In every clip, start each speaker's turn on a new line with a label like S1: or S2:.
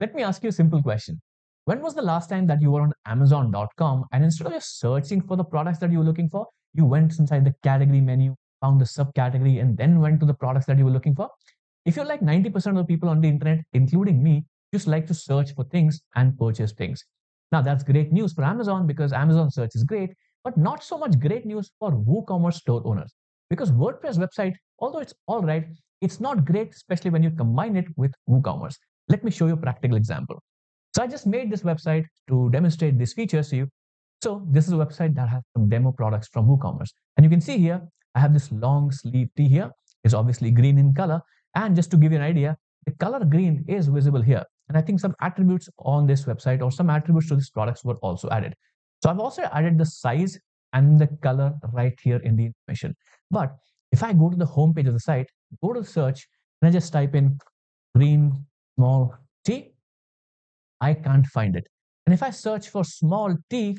S1: Let me ask you a simple question. When was the last time that you were on Amazon.com and instead of just searching for the products that you were looking for, you went inside the category menu, found the subcategory, and then went to the products that you were looking for? If you're like 90% of the people on the internet, including me, just like to search for things and purchase things. Now, that's great news for Amazon because Amazon search is great, but not so much great news for WooCommerce store owners. Because WordPress website, although it's all right, it's not great, especially when you combine it with WooCommerce. Let me show you a practical example. So I just made this website to demonstrate these features to you. So this is a website that has some demo products from WooCommerce. And you can see here, I have this long sleeve tee here. It's obviously green in color. And just to give you an idea, the color green is visible here. And I think some attributes on this website or some attributes to these products were also added. So I've also added the size and the color right here in the information. But if I go to the home page of the site, go to search, and I just type in green small t, I can't find it. And if I search for small t,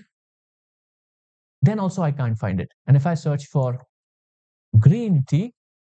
S1: then also I can't find it. And if I search for green tea,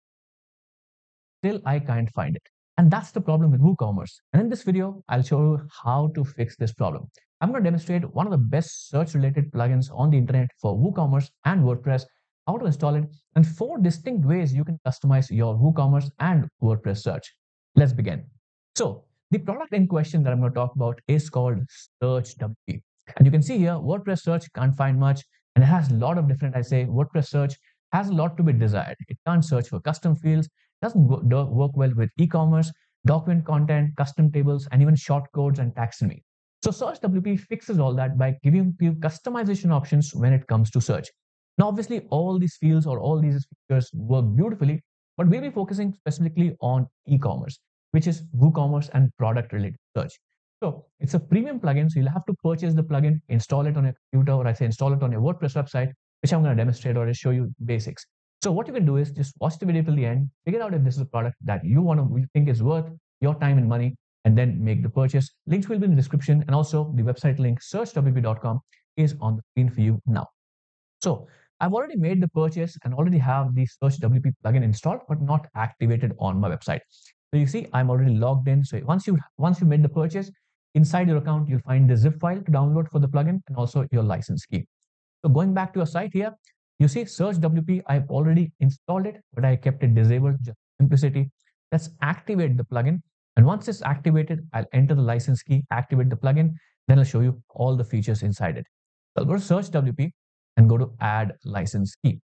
S1: still I can't find it. And that's the problem with WooCommerce. And in this video, I'll show you how to fix this problem. I'm going to demonstrate one of the best search-related plugins on the internet for WooCommerce and WordPress, how to install it, and 4 distinct ways you can customize your WooCommerce and WordPress search. Let's begin. So the product in question that I'm going to talk about is called SearchWP. And you can see here, WordPress search can't find much, and it has a lot of different, WordPress search has a lot to be desired. It can't search for custom fields, doesn't work well with e-commerce, document content, custom tables, and even shortcodes and taxonomy. So SearchWP fixes all that by giving you customization options when it comes to search. Now, obviously, all these fields or all these features work beautifully, but we'll be focusing specifically on e-commerce, which is WooCommerce and product-related search. So it's a premium plugin, so you'll have to purchase the plugin, install it on your computer, or install it on your WordPress website, which I'm going to demonstrate or show you basics. So what you can do is just watch the video till the end, figure out if this is a product that you think is worth your time and money, and then make the purchase. Links will be in the description, and also the website link searchwp.com is on the screen for you now. So I've already made the purchase and already have the SearchWP plugin installed, but not activated on my website. So you see, I'm already logged in. So once you made the purchase, inside your account, you'll find the zip file to download for the plugin and also your license key. So going back to your site here, you see SearchWP, I've already installed it, but I kept it disabled, just simplicity. Let's activate the plugin. And once it's activated, I'll enter the license key, activate the plugin, then I'll show you all the features inside it. So I'll go to SearchWP and go to add license key.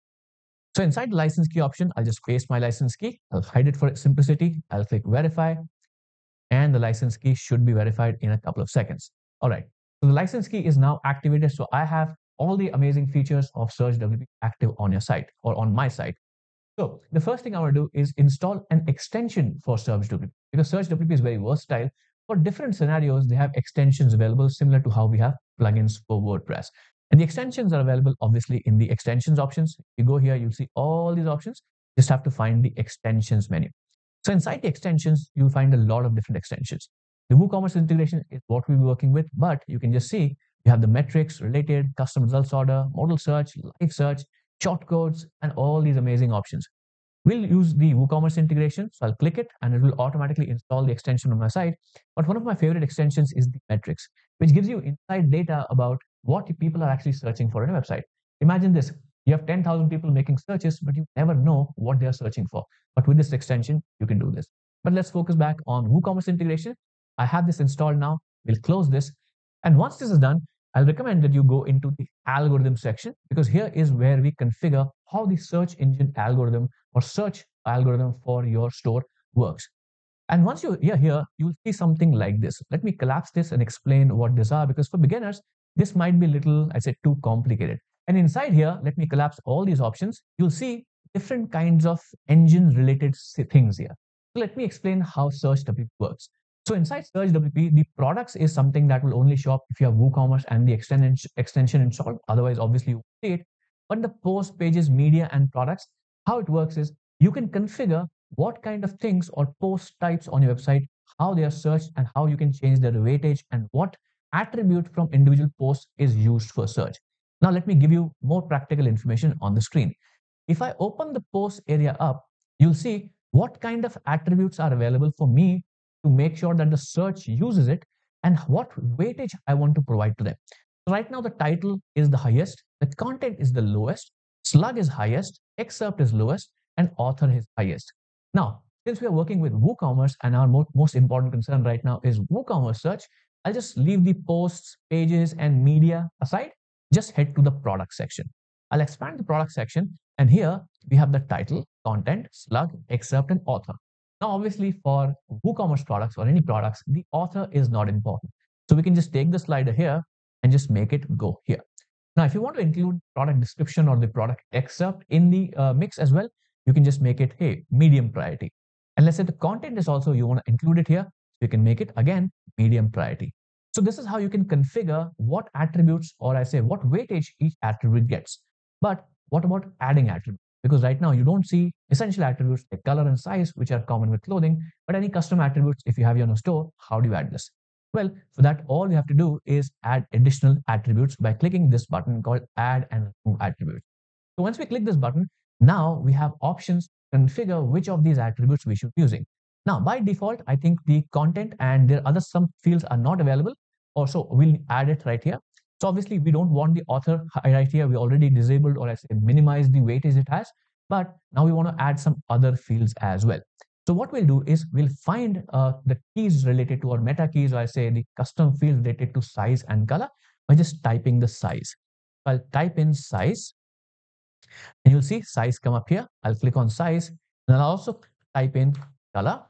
S1: So inside the license key option, I'll just paste my license key. I'll hide it for simplicity. I'll click verify, and the license key should be verified in a couple of seconds. All right. So the license key is now activated. So I have all the amazing features of SearchWP active on your site or on my site. So the first thing I want to do is install an extension for SearchWP, because SearchWP is very versatile. For different scenarios, they have extensions available similar to how we have plugins for WordPress. And the extensions are available obviously in the extensions options. If you go here, you'll see all these options. Just have to find the extensions menu. So inside the extensions, you'll find a lot of different extensions. The WooCommerce integration is what we'll be working with, but you can just see you have the metrics, related, custom results order, modal search, live search, shortcodes, and all these amazing options. We'll use the WooCommerce integration. So I'll click it and it will automatically install the extension on my site. But one of my favorite extensions is the metrics, which gives you inside data about what people are actually searching for in a website. Imagine this. You have 10,000 people making searches, but you never know what they are searching for. But with this extension, you can do this. But let's focus back on WooCommerce integration. I have this installed now. We'll close this. And once this is done, I'll recommend that you go into the algorithm section, because here is where we configure how the search engine algorithm or search algorithm for your store works. And once you're here, you'll see something like this. Let me collapse this and explain what these are, because for beginners, this might be a little, too complicated. And inside here, let me collapse all these options. You'll see different kinds of engine-related things here. So let me explain how SearchWP works. So inside SearchWP, the products is something that will only show up if you have WooCommerce and the extension installed. Otherwise, obviously, you won't see it. But the post pages, media, and products, how it works is you can configure what kind of things or post types on your website, how they are searched, and how you can change their weightage and what attribute from individual posts is used for search. Now, let me give you more practical information on the screen. If I open the post area up, you'll see what kind of attributes are available for me to make sure that the search uses it and what weightage I want to provide to them. So right now the title is the highest, the content is the lowest, slug is highest, excerpt is lowest, and author is highest. Now, since we are working with WooCommerce and our most important concern right now is WooCommerce search, I'll just leave the posts, pages, and media aside. Just head to the product section. I'll expand the product section, and here we have the title, content, slug, excerpt, and author. Now, obviously, for WooCommerce products or any products, the author is not important. So we can just take the slider here and just make it go here. Now, if you want to include product description or the product excerpt in the mix as well, you can just make it, hey, medium priority. And let's say the content is also, you want to include it here. So you can make it, again, medium priority. So this is how you can configure what attributes, or I say what weightage each attribute gets. But what about adding attributes? Because right now you don't see essential attributes like color and size, which are common with clothing, but any custom attributes, if you have your own store, how do you add this? Well, for that, all you have to do is add additional attributes by clicking this button called Add and Remove Attributes. So once we click this button, now we have options to configure which of these attributes we should be using. Now, by default, I think the content and there other some fields are not available. Also, we'll add it right here. So obviously, we don't want the author right here. We already disabled, or I say minimize the weightage it has. But now we want to add some other fields as well. So what we'll do is we'll find the keys related to our meta keys, or I say the custom fields related to size and color by just typing the size. I'll type in size and you'll see size come up here. I'll click on size and I'll also type in color,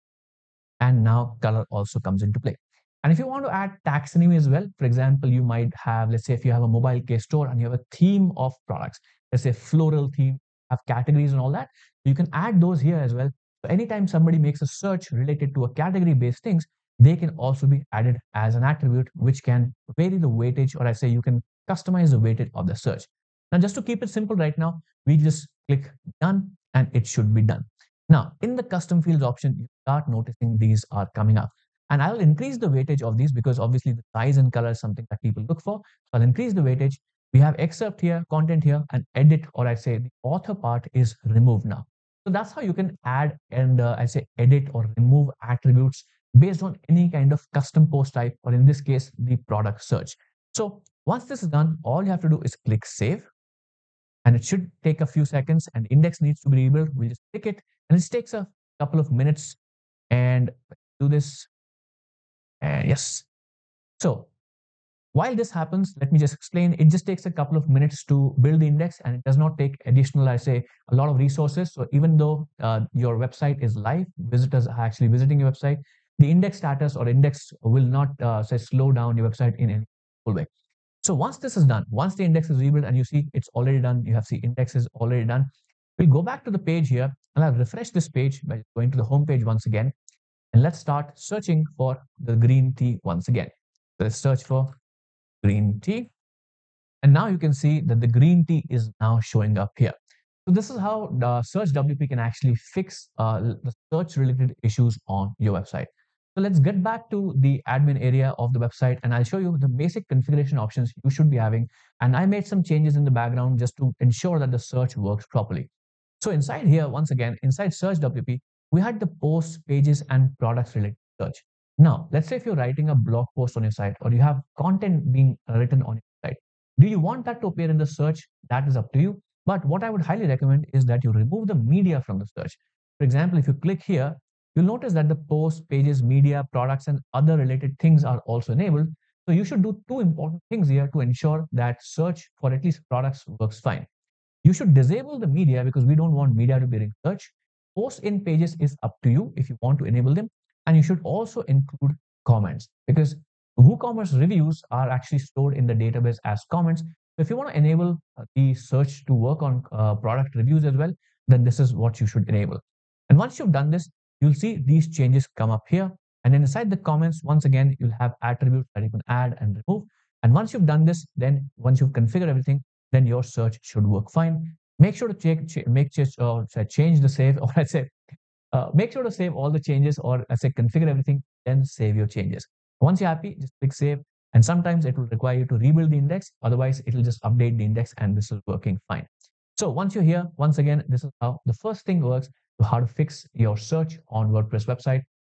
S1: and now color also comes into play. And if you want to add taxonomy as well, for example, you might have, let's say if you have a mobile case store and you have a theme of products, let's say floral theme, have categories and all that, you can add those here as well. So anytime somebody makes a search related to a category based things, they can also be added as an attribute, which can vary the weightage, or I say you can customize the weightage of the search. Now, just to keep it simple right now, we just click done and it should be done. Now, in the custom fields option, you start noticing these are coming up. And I'll increase the weightage of these because obviously the size and color is something that people look for. So I'll increase the weightage. We have excerpt here, content here, and edit, or I say the author part is removed now. So that's how you can add and I say edit or remove attributes based on any kind of custom post type, or in this case, the product search. So once this is done, all you have to do is click save. And it should take a few seconds, and index needs to be rebuilt. We'll just click it, and it takes a couple of minutes. And do this. And yes. So while this happens, let me just explain. It just takes a couple of minutes to build the index, and it does not take additional, I say, a lot of resources. So even though your website is live, visitors are actually visiting your website, the index status or index will not say slow down your website in any way. So once this is done, once the index is rebuilt and you see it's already done, you have the index is already done. We'll go back to the page here, and I'll refresh this page by going to the home page once again. And let's start searching for the green tea once again. So let's search for green tea. And now you can see that the green tea is now showing up here. So this is how the Search WP can actually fix the search related issues on your website. So let's get back to the admin area of the website, and I'll show you the basic configuration options you should be having. And I made some changes in the background just to ensure that the search works properly. So inside here, once again, inside Search WP, we had the posts, pages, and products related search. Now, let's say if you're writing a blog post on your site, or you have content being written on your site, do you want that to appear in the search? That is up to you. But what I would highly recommend is that you remove the media from the search. For example, if you click here, you'll notice that the posts, pages, media, products, and other related things are also enabled. So you should do two important things here to ensure that search for at least products works fine. You should disable the media because we don't want media to be in search. Posts in pages is up to you if you want to enable them. And you should also include comments, because WooCommerce reviews are actually stored in the database as comments. So if you want to enable the search to work on product reviews as well, then this is what you should enable. And once you've done this, you'll see these changes come up here. And then inside the comments, once again, you'll have attributes that you can add and remove. And once you've done this, then once you've configured everything, then your search should work fine. Make sure to change the save, or let's say, make sure to save all the changes, or let's say configure everything, then save your changes. Once you're happy, just click save. And sometimes it will require you to rebuild the index. Otherwise, it will just update the index and this is working fine. So once you're here, once again, this is how the first thing works, to how to fix your search on WordPress website.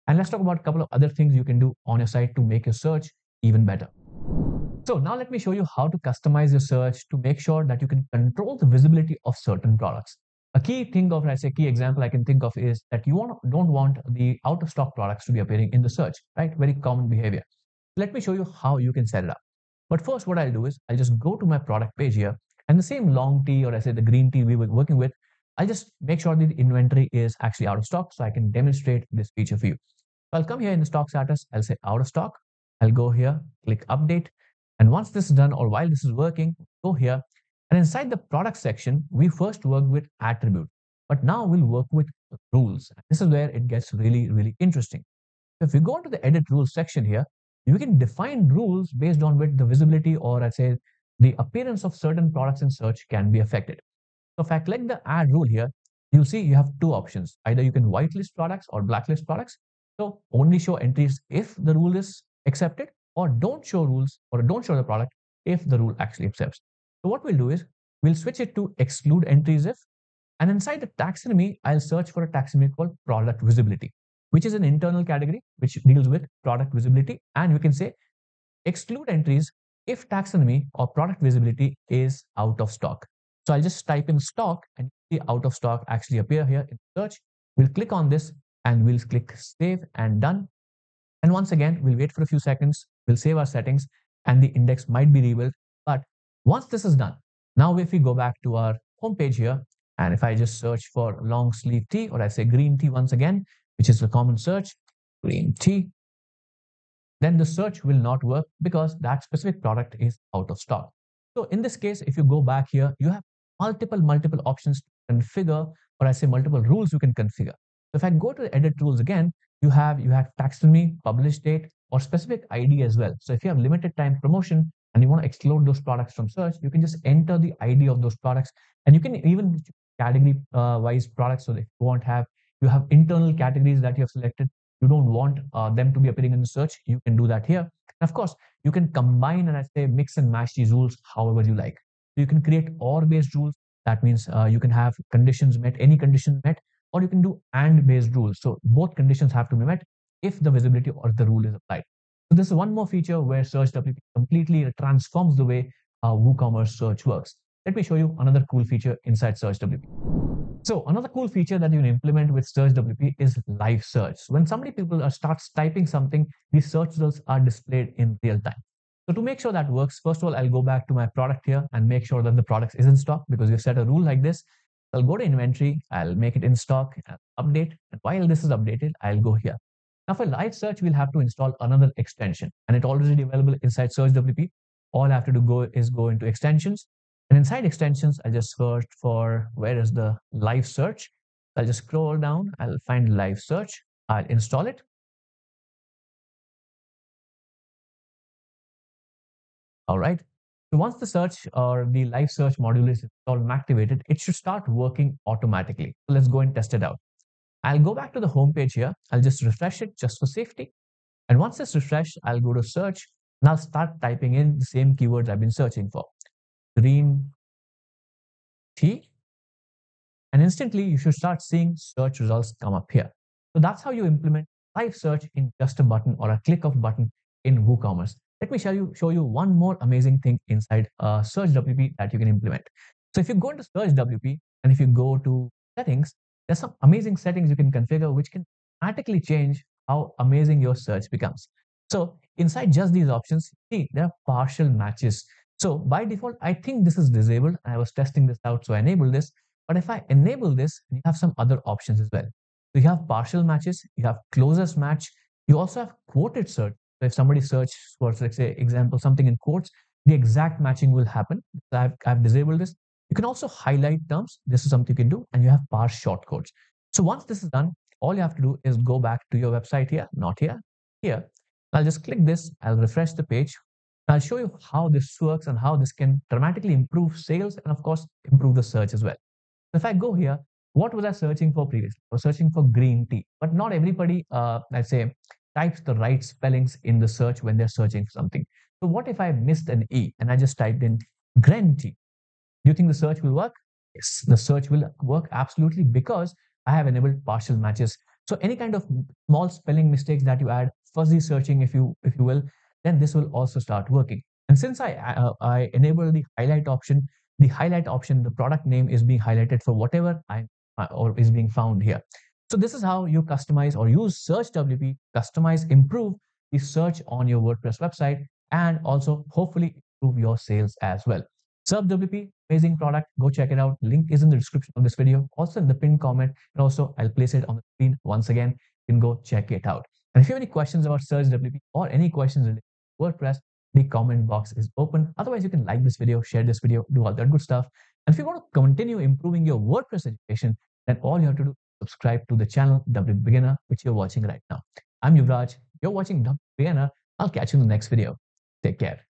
S1: And let's talk about a couple of other things you can do on your site to make your search even better. So now let me show you how to customize your search to make sure that you can control the visibility of certain products. A key thing of, let's say, key example I can think of is that you don't want the out of stock products to be appearing in the search, right? Very common behavior. Let me show you how you can set it up. But first, what I'll do is I'll just go to my product page here, and the same long tea, or I say the green tea we were working with, I'll just make sure that the inventory is actually out of stock so I can demonstrate this feature for you. So I'll come here in the stock status, I'll say out of stock. I'll go here, click update. And once this is done, or while this is working, go here. And inside the product section, we first worked with attribute, but now we'll work with rules. This is where it gets really, really interesting. If you go into the edit rules section here, you can define rules based on which the visibility, or I'd say the appearance of certain products in search can be affected. So if I click the add rule here, you'll see you have two options. Either you can whitelist products or blacklist products. So only show entries if the rule is accepted, or don't show rules or don't show the product if the rule actually accepts. So what we'll do is we'll switch it to exclude entries if, and inside the taxonomy, I'll search for a taxonomy called product visibility, which is an internal category which deals with product visibility. And we can say exclude entries if taxonomy or product visibility is out of stock. So I'll just type in stock and see out of stock actually appear here in search. We'll click on this and we'll click save and done. And once again, we'll wait for a few seconds. We'll save our settings and the index might be rebuilt. But once this is done, now if we go back to our homepage here, and if I just search for long sleeve tea, or I say green tea once again, which is the common search, green tea, then the search will not work because that specific product is out of stock. So in this case, if you go back here, you have multiple options to configure, or I say multiple rules you can configure. So if I go to the edit rules again, you have taxonomy, publish date, or specific ID as well. So if you have limited time promotion and you want to exclude those products from search, you can just enter the ID of those products, and you can even category wise products. So if you have internal categories that you have selected, you don't want them to be appearing in the search, you can do that here. And of course, you can combine and I say mix and match these rules however you like. So you can create OR based rules. That means you can have conditions met, any condition met, or you can do AND based rules. So both conditions have to be met if the visibility or the rule is applied. So this is one more feature where Search WP completely transforms the way WooCommerce search works. Let me show you another cool feature inside Search WP. So another cool feature that you can implement with Search WP is live search. When people starts typing something, these search results are displayed in real time. So to make sure that works, first of all, I'll go back to my product here and make sure that the product is in stock, because we've set a rule like this. I'll go to inventory, I'll make it in stock, update, and while this is updated, I'll go here. Now for live search, we'll have to install another extension, and it's already available inside Search WP. All I have to do is go into extensions, and inside extensions, I'll just search for where is the live search. I'll just scroll down, I'll find live search, I'll install it. All right. So once the search or the live search module is installed and activated, it should start working automatically. So let's go and test it out. I'll go back to the home page here. I'll just refresh it just for safety. And once it's refreshed, I'll go to search and I'll start typing in the same keywords I've been searching for. Green tea. And instantly you should start seeing search results come up here. So that's how you implement live search in just a button or a click of button in WooCommerce. Let me show you one more amazing thing inside Search WP that you can implement. So if you go into Search WP and if you go to settings, there's some amazing settings you can configure which can automatically change how amazing your search becomes. So inside just these options, see there are partial matches. So by default, I think this is disabled. I was testing this out, so I enabled this. But if I enable this, you have some other options as well. So you have partial matches, you have closest match, you also have quoted search. So if somebody searches for, let's say, example, something in quotes, the exact matching will happen. So I've disabled this. You can also highlight terms. This is something you can do, and you have parse shortcodes. So once this is done, all you have to do is go back to your website here, not here, here. I'll just click this, I'll refresh the page. I'll show you how this works and how this can dramatically improve sales and of course, improve the search as well. If I go here, what was I searching for previously? I was searching for green tea, but not everybody, let's say, types the right spellings in the search when they're searching for something. So what if I missed an E and I just typed in green tea? Do you think the search will work? Yes, the search will work absolutely because I have enabled partial matches. So any kind of small spelling mistakes that you add, fuzzy searching, if you will, then this will also start working. And since I enable the highlight option, the product name is being highlighted for whatever I or is being found here. So this is how you customize or use Search WP, customize, improve the search on your WordPress website, and also hopefully improve your sales as well. Serve WP, amazing product. Go check it out. Link is in the description of this video, also in the pinned comment, and also I'll place it on the screen once again. You can go check it out. And if you have any questions about Search WP or any questions related to WordPress, the comment box is open. Otherwise, you can like this video, share this video, do all that good stuff. And if you want to continue improving your WordPress education, then all you have to do is subscribe to the channel WP Beginner, which you're watching right now. I'm Yuvraj. You're watching WP Beginner. I'll catch you in the next video. Take care.